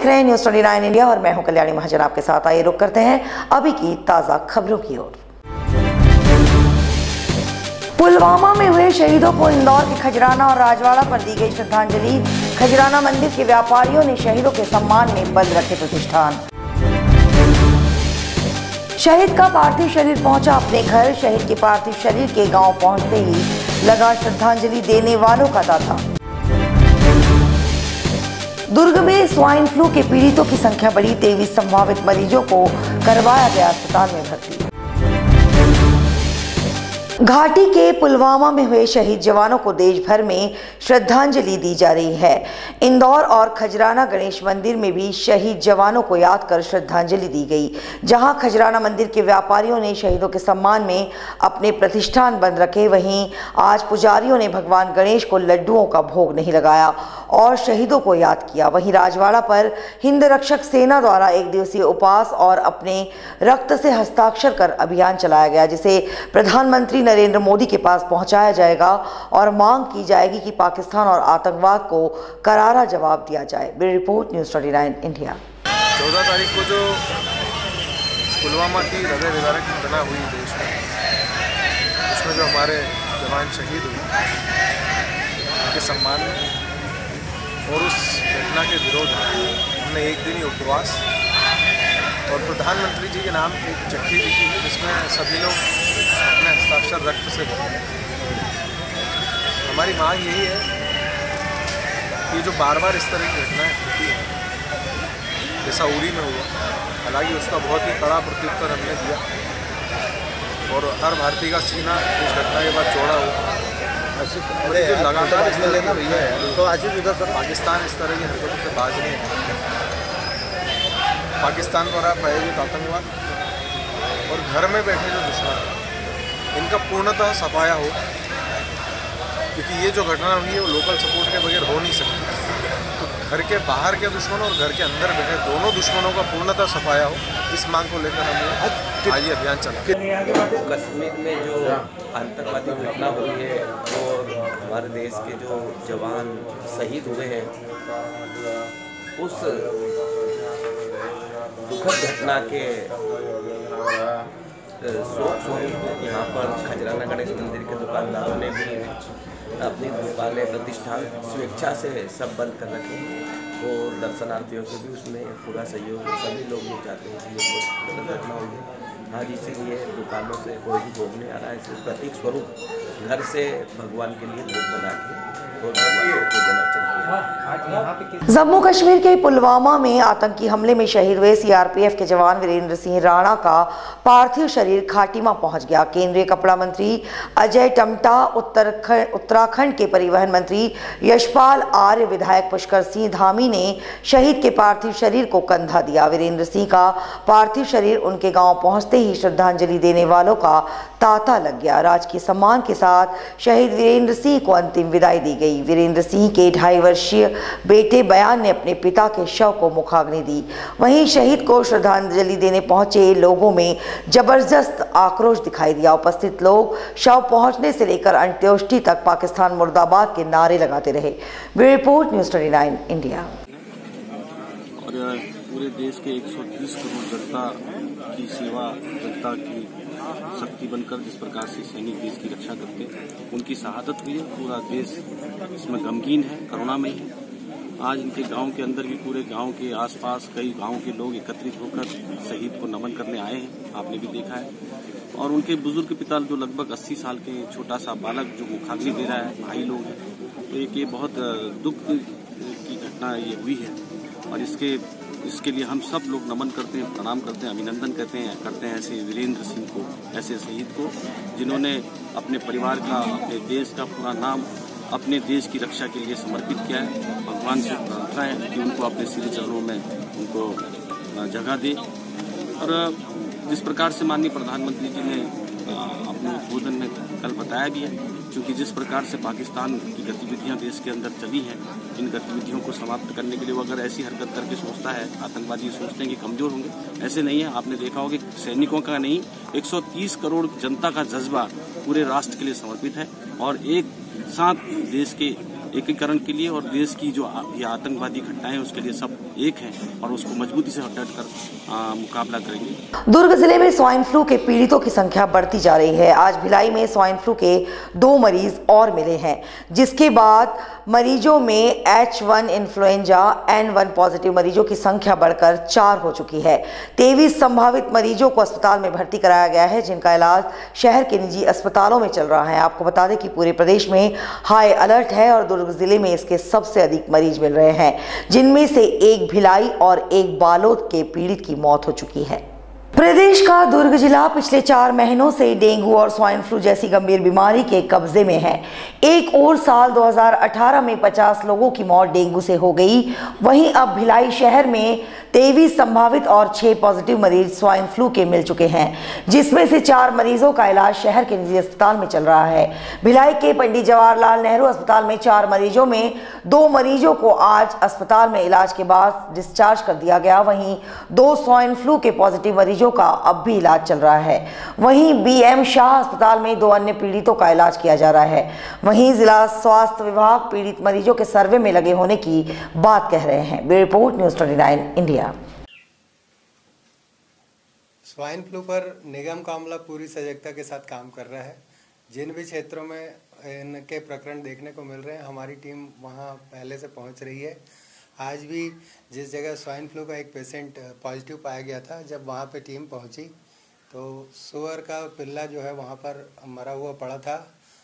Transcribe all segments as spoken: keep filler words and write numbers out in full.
देख रहे हैं न्यूज़ ट्वेंटी नाइन इंडिया और मैं हूं कल्याणी महाजन आपके साथ। आइए रुक करते हैं अभी की ताजा खबरों की ओर। पुलवामा में हुए शहीदों को इंदौर के खजराना और राजवाड़ा पर दी गई श्रद्धांजलि। खजराना मंदिर के व्यापारियों ने शहीदों के सम्मान में बंद रखे प्रतिष्ठान। शहीद का पार्थिव शरीर पहुंचा अपने घर। शहीद के पार्थिव शरीर के गांव पहुंचते ही लगा श्रद्धांजलि देने वालों का तांता। दुर्ग में स्वाइन फ्लू के पीड़ितों की संख्या बढ़ी। तेईस संभावित मरीजों को करवाया गया अस्पताल में भर्ती। घाटी के पुलवामा में हुए शहीद जवानों को देश भर में श्रद्धांजलि दी जा रही है। इंदौर और खजराना गणेश मंदिर में भी शहीद जवानों को याद कर श्रद्धांजलि दी गई। जहां खजराना मंदिर के व्यापारियों ने शहीदों के सम्मान में अपने प्रतिष्ठान बंद रखे, वहीं आज पुजारियों ने भगवान गणेश को लड्डुओं का भोग नहीं लगाया और शहीदों को याद किया। वहीं राजवाड़ा पर हिंद रक्षक सेना द्वारा एक दिवसीय उपवास और अपने रक्त से हस्ताक्षर कर अभियान चलाया गया, जिसे प्रधानमंत्री नरेंद्र मोदी के पास पहुंचाया जाएगा और मांग की जाएगी कि पाकिस्तान और आतंकवाद को करारा जवाब दिया जाए। Bureau report news twenty nine India. चौदह तारीख को जो पुलवामा की हृदय विदारक घटना हुई देश में, उसमें जो हमारे जवान शहीद हुए उनके सम्मान में और उस घटना के विरोध में हमने एक दिन ही उपवास और प्रधानमंत्री जी के नाम एक चिट्ठी लिखी है, जिसमें सभी लोग अपने हस्ताक्षर रक्त से भरें। हमारी मांग यही है कि जो बार बार इस तरह की घटनाएं होती हैं, जैसा उरी में हुआ, हालांकि उसका बहुत ही कड़ा प्रत्युत्तर हमने दिया और हर भारतीय का सीना उस घटना के बाद चौड़ा हुआ। और जो लगातार इस तरह की है तो आशीष उधर सर पाकिस्तान इस तरह की हरकतों से बाज नहीं है। पाकिस्तान द्वारा प्रायोजित आतंकवाद और घर में बैठे जो दुश्मन हैं, इनका पूर्णतः सफाया हो, क्योंकि ये जो घटना हुई है वो लोकल सपोर्ट के बगैर हो नहीं सकती। तो घर के बाहर के दुश्मन और घर के अंदर बैठे दोनों दुश्मनों का पूर्णतः सफाया हो, इस मांग को लेकर हमने आज ये अभियान चला। कश्मीर में जो आतंकवादी घटना हुई है और हमारे देश के जो जवान शहीद हुए हैं, उस दुखद घटना के शोक स्वरूप यहाँ पर खजराना गणेश मंदिर के दुकानदारों ने भी अपनी दुकानें प्रतिष्ठान स्वेच्छा से सब बंद कर रखे और दर्शनार्थियों को भी उसमें पूरा सहयोग, सभी लोग ये चाहते हैं कि ये बहुत गलत घटना हुई है। आज इसीलिए दुकानों से कोई भी भोग नहीं आ रहा है, सिर्फ प्रतीक स्वरूप घर से भगवान के लिए भोग बना के और भगवान को पूजन अर्चन किया। जम्मू कश्मीर के पुलवामा में आतंकी हमले में शहीद हुए सीआरपीएफ के जवान वीरेंद्र सिंह राणा का पार्थिव शरीर खाटिमा पहुंच गया। केंद्रीय कपड़ा मंत्री अजय टमटा, उत्तराखंड के परिवहन मंत्री यशपाल आर्य, विधायक पुष्कर सिंह धामी ने शहीद के पार्थिव शरीर को कंधा दिया। वीरेंद्र सिंह का पार्थिव शरीर उनके गांव पहुंचते ही श्रद्धांजलि देने वालों का तांता लग गया। राजकीय सम्मान के साथ शहीद वीरेंद्र सिंह को अंतिम विदाई दी गई। वीरेंद्र सिंह के ढाई वर्षीय बेटे बयान ने अपने पिता के शव को मुखाग्नि दी। वहीं शहीद को श्रद्धांजलि देने पहुंचे लोगों में जबरदस्त आक्रोश दिखाई दिया। उपस्थित लोग शव पहुंचने से लेकर अंत्येष्टि तक पाकिस्तान मुर्दाबाद के नारे लगाते रहे। Bureau report news twenty nine India. और पूरे देश के एक सौ तीस करोड़ जनता की सेवा, जनता की शक्ति बनकर जिस प्रकार से सैनिक देश की रक्षा करते हैं, उनकी शहादत हुई है। पूरा देश इसमें गमगीन है, करुणामयी है। आज इनके गांव के अंदर भी, पूरे गांव के आसपास कई गांव के लोग एकत्रित होकर शहीद को नमन करने आए हैं, आपने भी देखा है। और उनके बुजुर्ग पिता जो लगभग अस्सी साल के छोटा सा बालक जो मुखाग्नि दे रहा है, भाई लोग हैं, तो एक ये बहुत दुख की घटना ये हुई है। और इसके इसके लिए हम सब लोग नमन करते हैं, प्रणाम करते हैं, अभिनंदन करते हैं करते हैं ऐसे वीरेंद्र सिंह को, ऐसे शहीद को, जिन्होंने अपने परिवार का, अपने देश का पूरा नाम अपने देश की रक्षा के लिए समर्पित किया है। भगवान से प्रार्थना है कि उनको अपने श्री चरणों में उनको जगह दे। और जिस प्रकार से माननीय प्रधानमंत्री जी ने अपने उद्बोधन में कल बताया भी है, क्योंकि जिस प्रकार से पाकिस्तान की गतिविधियां देश के अंदर चली हैं, इन गतिविधियों को समाप्त करने के लिए वो अगर ऐसी हरकत करके सोचता है, आतंकवादी सोचते हैं कि कमजोर होंगे, ऐसे नहीं है। आपने देखा होगा कि सैनिकों का नहीं, एक सौ तीस करोड़ जनता का जज्बा पूरे राष्ट्र के लिए समर्पित है और एक साथ देश के एकीकरण के लिए और देश की जो ये आतंकवादी घटनाएं उसके लिए सब एक हैं और उसको मजबूती से डट कर मुकाबला करेंगे। दुर्ग जिले में स्वाइन फ्लू के पीड़ितों की संख्या बढ़ती जा रही है। आज भिलाई में स्वाइन फ्लू के दो मरीज और मिले हैं, जिसके बाद मरीजों में H one influenza N one positive मरीजों की संख्या बढ़कर चार हो चुकी है। तेईस संभावित मरीजों को अस्पताल में भर्ती कराया गया है, जिनका इलाज शहर के निजी अस्पतालों में चल रहा है। आपको बता दें कि पूरे प्रदेश में हाई अलर्ट है और दुर्ग जिले में इसके सबसे अधिक मरीज मिल रहे हैं, जिनमें से एक भिलाई और एक बालोद के पीड़ित की मौत हो चुकी है। प्रदेश का दुर्ग जिला पिछले चार महीनों से डेंगू और स्वाइन फ्लू जैसी गंभीर बीमारी के कब्जे में है। एक और साल दो हज़ार अठारह में पचास लोगों की मौत डेंगू से हो गई। वहीं अब भिलाई शहर में तेईस संभावित और छह पॉजिटिव मरीज स्वाइन फ्लू के मिल चुके हैं, जिसमें से चार मरीजों का इलाज शहर के निजी अस्पताल में चल रहा है। भिलाई के पंडित जवाहरलाल नेहरू अस्पताल में चार मरीजों में दो मरीजों को आज अस्पताल में इलाज के बाद डिस्चार्ज कर दिया गया। वहीं दो स्वाइन फ्लू के पॉजिटिव मरीजों का अब भी इलाज चल रहा है। वहीं बी एम शाह अस्पताल में दो अन्य पीड़ितों का इलाज किया जा रहा है। वहीं जिला स्वास्थ्य विभाग पीड़ित मरीजों के सर्वे में लगे होने की बात कह रहे हैं। ब्यूरो रिपोर्ट न्यूज़ उनतीस इंडिया। स्वाइन फ्लू पर निगम का अमला पूरी सजगता के साथ काम कर रहा है। जिन भी क्षेत्रों में इनके प्रकरण देखने को मिल रहे हैं, हमारी टीम वहां पहले से पहुंच रही है। आज भी जिस जगह स्वाइन फ्लू का एक पेशेंट पॉजिटिव पाया गया था, जब वहां पे टीम पहुंची तो सुअर का पिल्ला जो है वहां पर मरा हुआ पड़ा था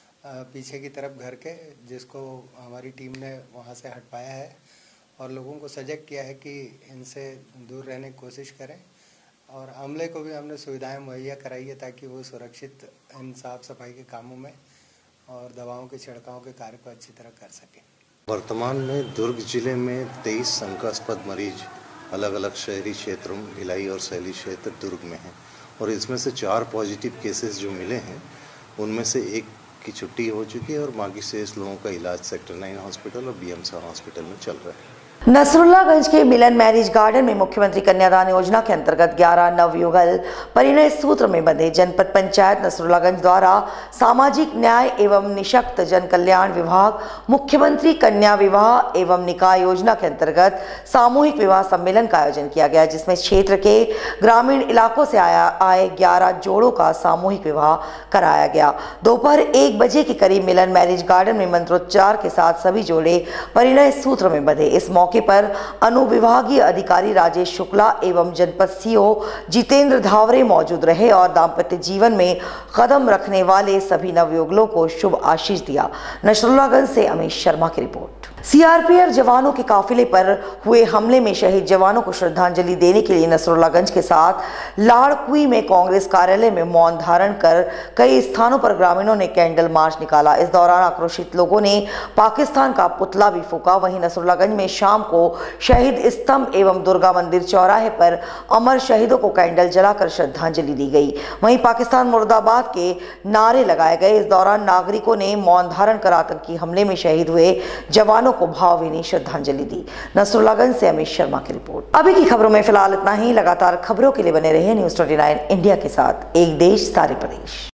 पीछे की तरफ घर के, जिसको हमारी टीम ने वहां से हटवाया है और लोगों को सजग किया है कि इनसे दूर रहने की कोशिश करें। और अमले को भी हमने सुविधाएं मुहैया कराई है ताकि वो सुरक्षित इन साफ सफाई के कामों में और दवाओं के छिड़काव के कार्य को अच्छी तरह कर सकें। वर्तमान में दुर्ग जिले में तेईस शंकास्पद मरीज अलग अलग शहरी क्षेत्रों में, भिलाई और शैली क्षेत्र दुर्ग में हैं और इसमें से चार पॉजिटिव केसेस जो मिले हैं उनमें से एक की छुट्टी हो चुकी है और बाकी शेष लोगों का इलाज सेक्टर नाइन हॉस्पिटल और बी एम शाह हॉस्पिटल में चल रहा है। नसरुल्लागंज के मिलन मैरिज गार्डन में मुख्यमंत्री कन्यादान योजना के अंतर्गत ग्यारह नवयुगल परिणय सूत्र में बंधे। जनपद पंचायत नसरुल्लागंज द्वारा सामाजिक न्याय एवं निशक्त जन कल्याण विभाग मुख्यमंत्री कन्या विवाह एवं निकाह योजना के अंतर्गत सामूहिक विवाह सम्मेलन का आयोजन किया गया, जिसमें क्षेत्र के ग्रामीण इलाकों से आया आए ग्यारह जोड़ों का सामूहिक विवाह कराया गया। दोपहर एक बजे के करीब मिलन मैरिज गार्डन में मंत्रोच्चार के साथ सभी जोड़े परिणय सूत्र में बंधे। इस मौके पर अनुविभागीय अधिकारी राजेश शुक्ला एवं जनपद सीओ जितेंद्र धावरे मौजूद रहे और दाम्पत्य जीवन में कदम रखने वाले सभी नवयुगलों को शुभ आशीष दिया। नसरुल्लागंज से अमित शर्मा की report. C R P F जवानों के काफिले पर हुए हमले में शहीद जवानों को श्रद्धांजलि देने के लिए नसरुल्लागंज के साथ लाड़कुई में कांग्रेस कार्यालय में मौन धारण कर कई स्थानों पर ग्रामीणों ने कैंडल मार्च निकाला। इस दौरान आक्रोशित लोगों ने पाकिस्तान का पुतला भी फूंका। वहीं नसरुल्लागंज में शाम को शहीद स्तंभ एवं दुर्गा मंदिर चौराहे पर अमर शहीदों को कैंडल जलाकर श्रद्धांजलि दी गई। वहीं पाकिस्तान मुर्दाबाद के नारे लगाए गए। इस दौरान नागरिकों ने मौन धारण कर आतंकी हमले में शहीद हुए जवानों को भावभीनी श्रद्धांजलि दी। नसरुल्लागंज से अमित शर्मा की रिपोर्ट। अभी की खबरों में फिलहाल इतना ही। लगातार खबरों के लिए बने रहिए न्यूज़ उनतीस इंडिया के साथ। एक देश सारे प्रदेश।